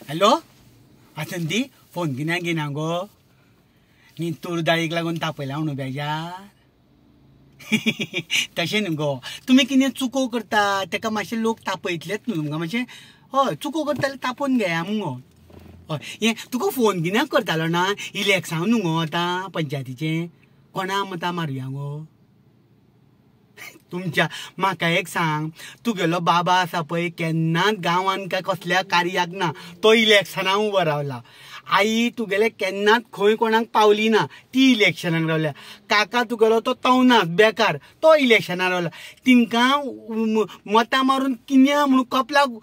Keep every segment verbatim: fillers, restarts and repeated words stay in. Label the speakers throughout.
Speaker 1: hello आसंती phone कित्याक घेना गो न्ही तूर दाळीक लागून तापयला म्हणून बेजार तशें न्ही गो तुमी कितें चुको करता ताका मातशें लोक तापयतलेच न्हू तुमकां मातशें हय चुको करता जाल्यार तापोवन घेया मुगो हय हें तुका फोन कित्याक करतालो ना इलेक्शन न्हू गो आतां पंचायतीचें कोणा मतां मारुया गो तुमच्या म्हाका एक सांग तुगेलो बाबा आसा पळय केन्नाच गांवांत काय कसल्या कार्याक ना तो इलेक्शनाक उबो रावला आई तुगेले केन्नाच खंय कोणाक पावली ना ती इलेक्शनाक रावल्या काका तुगेलो तो तवनास बेकार तो इलेक्शनाक रावला तिंकां मतां मारून किन्या म्हणून कपलाक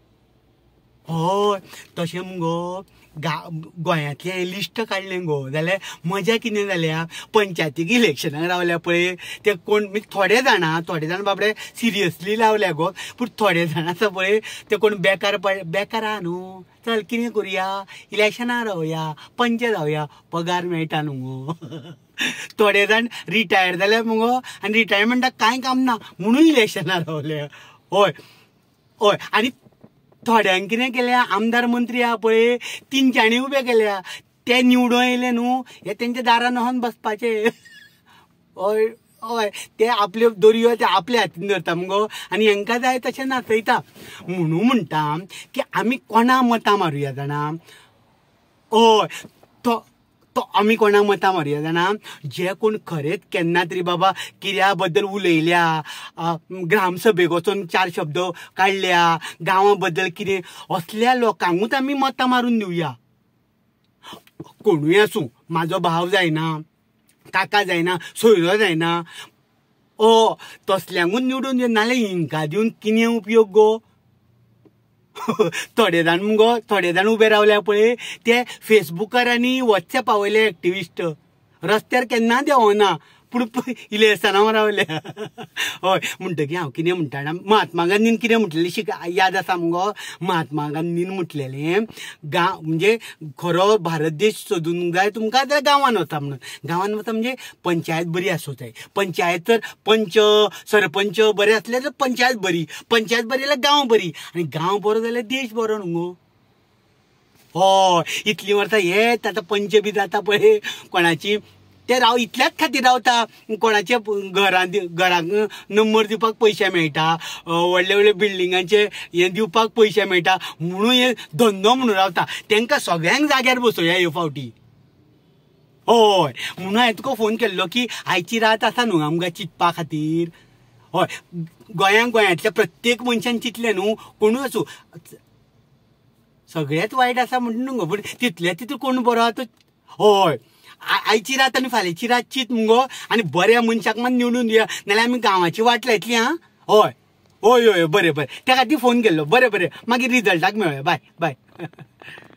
Speaker 1: हय तशें मुगो गा गोंयांतलें लिस्ट काडलें गो जाल्यार मजा कितें जाल्या पंचायतीक इलेक्शनाक रावल्या पळय ते कोण थोडे जाणां थोडे जाण बाबडे सिरियसली लावल्या गो पूण थोडे जाण आसा पळय ते कोण बेकार पड बेकार आहा न्हू चल कितें करुया इलेक्शनाक रावया पंच जावया पगार मेळटा न्हू गो थोडे जाण रिटायर जाले मुगो आनी रिटायरमेंटाक कांय काम ना म्हणून इलेक्शनाक रावले हय हय आनी थोड्यांक कितें केलें आमदार मंत्री आहा पळय तिंच्यांनी उबे केल्या ते निवडून येयले न्हू हे तेंच्या दारान वचोन बसपाचे हय हय ते आपल्यो दोरयो ते आपल्या हातीन धरता मुगो आनी हांकां जाय तशें नाचयता म्हणून म्हणटा की आमी कोणा मतां मारुया जाणा हय तो तो आमी कोणाक मतां मारुया जाणा जे कोण खरेंच केन्ना तरी बाबा कित्या बद्दल उलयल्या ग्रामसभेक वचून चार शब्द काडल्या गांवा बद्दल कितें असल्या लोकांकूच आमी मतां मारून दिवया कोणूय आसूं म्हाजो भाव जायना काका जायना सोयरो जायना ओ तसल्यांकूच निवडून दिवन नाल्यार हिंका दिवन कितें उपयोग गो थोडे जाण मुगो थोडे जाण उबे रावल्या पळय ते फेसबुकार आनी वॉट्सॅपा वयले एक्टिविस्ट रस्त्यार केन्ना देंवना पूण इलेक्शनाक रावल्या हय म्हणटकीर हांव कितें म्हणटा महात्मा गांधीन कितें म्हटलेलें शिक याद आसा मुगो महात्मा गांधीन म्हटलेलें गांव म्हणजे खरो भारत देश सोदूंक जाय तुमकां जाल्यार गांवांत वचा म्हणून गांवांत वचा म्हणजे पंचायत बरी आसूं जाय पंचायत तर पंच सरपंच बरे आसले जाल्यार पंचायत बरी पंचायत बरी जाल्यार गांव बरी आनी गांव बरो जाल्यार देश बरो न्हू हय इतलीं वर्सां हेच आतां पंच बी जाता पळय कोणाची ते राव इतल्याच खातीर रावता कोणाचे घरांत घराक नंबर दिवपाक पयशे मेळटा व्हडले व्हडले बिल्डिंगांचे हे दिवपाक पयशे मेळटा म्हणून हे धंदो म्हणून रावता तांकां सगळ्यांक जाग्यार बसोवया ह्यो फावटी हय म्हणून हांवें तुका फोन केल्लो की आयची रात आसा न्हू आमकां चिंतपा खातीर हय गोंयांत गोंयांतल्या प्रत्येक मनशान चिंतलें न्हू कोणूय आसूं सगळेंच वायट आसा म्हणटा न्हू गो पूण तितले तितून कोण बरो आहा तो हय आयची रात आनी फाल्यांची रात चिंत मुगो आनी बऱ्या मनशाक मात निवडून दिया नाल्यार आमी गांवाची वाट लायतली आं हय हय हय बरें बरें त्या खातीर फोन केल्लो बरें बरें मागीर रिजल्टाक मेळुया बाय बाय